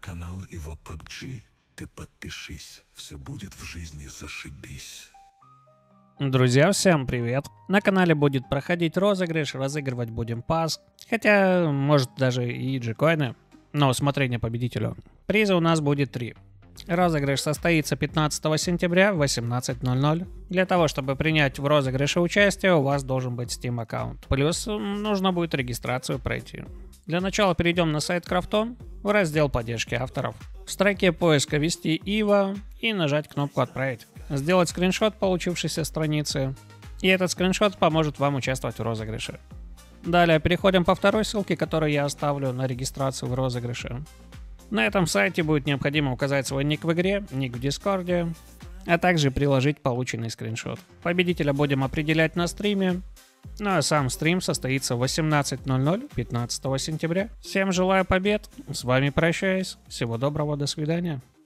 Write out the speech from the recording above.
канал Его PUBG. Ты подпишись, все будет в жизни зашибись. Друзья, всем привет! На канале будет проходить розыгрыш, разыгрывать будем пас, хотя может даже и джекоины, на усмотрение победителю. Приза у нас будет 3. Розыгрыш состоится 15 сентября в 18:00. Для того, чтобы принять в розыгрыше участие, у вас должен быть Steam аккаунт. Плюс нужно будет регистрацию пройти. Для начала перейдем на сайт Крафтон, в раздел поддержки авторов. В строке поиска ввести Ива и нажать кнопку «Отправить». Сделать скриншот получившейся страницы, и этот скриншот поможет вам участвовать в розыгрыше. Далее переходим по второй ссылке, которую я оставлю на регистрацию в розыгрыше. На этом сайте будет необходимо указать свой ник в игре, ник в Дискорде, а также приложить полученный скриншот. Победителя будем определять на стриме, ну а сам стрим состоится в 18:00 15 сентября. Всем желаю побед, с вами прощаюсь, всего доброго, до свидания.